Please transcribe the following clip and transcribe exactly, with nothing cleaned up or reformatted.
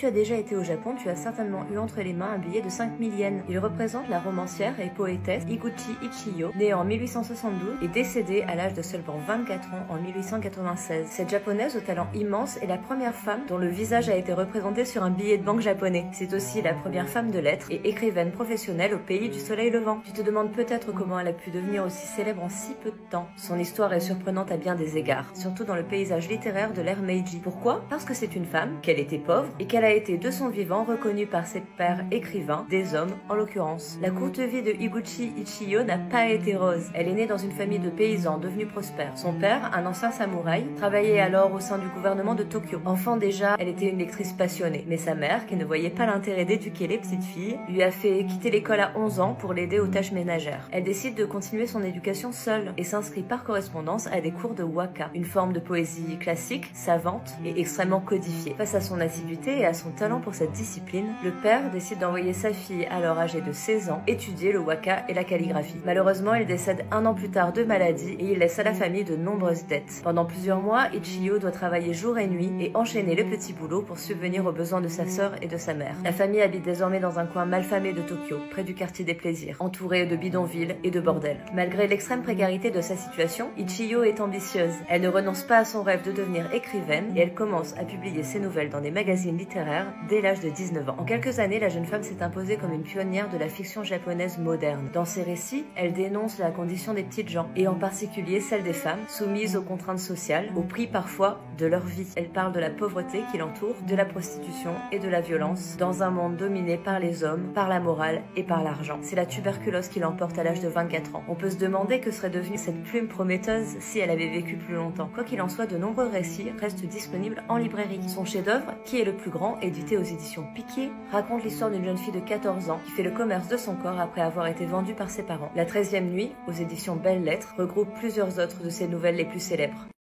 tu as déjà été au Japon, tu as certainement eu entre les mains un billet de cinq mille yens. Il représente la romancière et poétesse Higuchi Ichiyo, née en mille huit cent soixante-douze et décédée à l'âge de seulement vingt-quatre ans en mille huit cent quatre-vingt-seize. Cette japonaise au talent immense est la première femme dont le visage a été représenté sur un billet de banque japonais. C'est aussi la première femme de lettres et écrivaine professionnelle au pays du soleil levant. Tu te demandes peut-être comment elle a pu devenir aussi célèbre en si peu de temps. Son histoire est surprenante à bien des égards, surtout dans le paysage littéraire de l'ère Meiji. Pourquoi? Parce que c'est une femme, qu'elle était pauvre et qu'elle a été de son vivant reconnue par ses pairs écrivains, des hommes en l'occurrence. La courte vie de Higuchi Ichiyo n'a pas été rose. Elle est née dans une famille de paysans devenus prospères. Son père, un ancien samouraï, travaillait alors au sein du gouvernement de Tokyo. Enfant déjà, elle était une lectrice passionnée, mais sa mère, qui ne voyait pas l'intérêt d'éduquer les petites filles, lui a fait quitter l'école à onze ans pour l'aider aux tâches ménagères. Elle décide de continuer son éducation seule et s'inscrit par correspondance à des cours de waka, une forme de poésie classique, savante et extrêmement codifiée. Face à son assiduité et à son talent pour cette discipline, le père décide d'envoyer sa fille, alors âgée de seize ans, étudier le waka et la calligraphie. Malheureusement, elle décède un an plus tard de maladie et il laisse à la famille de nombreuses dettes. Pendant plusieurs mois, Ichiyo doit travailler jour et nuit et enchaîner le petit boulot pour subvenir aux besoins de sa sœur et de sa mère. La famille habite désormais dans un coin malfamé de Tokyo, près du quartier des plaisirs, entouré de bidonvilles et de bordels. Malgré l'extrême précarité de sa situation, Ichiyo est ambitieuse. Elle ne renonce pas à son rêve de devenir écrivaine et elle commence à publier ses nouvelles dans des magazines littéraires dès l'âge de dix-neuf ans. En quelques années, la jeune femme s'est imposée comme une pionnière de la fiction japonaise moderne. Dans ses récits, elle dénonce la condition des petites gens, et en particulier celle des femmes, soumises aux contraintes sociales, au prix parfois de leur vie. Elle parle de la pauvreté qui l'entoure, de la prostitution et de la violence, dans un monde dominé par les hommes, par la morale et par l'argent. C'est la tuberculose qui l'emporte à l'âge de vingt-quatre ans. On peut se demander que serait devenue cette plume prometteuse si elle avait vécu plus longtemps. Quoi qu'il en soit, de nombreux récits restent disponibles en librairie. Son chef-d'œuvre, Qui est le plus grand, édité aux éditions Piquier, raconte l'histoire d'une jeune fille de quatorze ans qui fait le commerce de son corps après avoir été vendue par ses parents. La treizième nuit, aux éditions Belles Lettres, regroupe plusieurs autres de ses nouvelles les plus célèbres.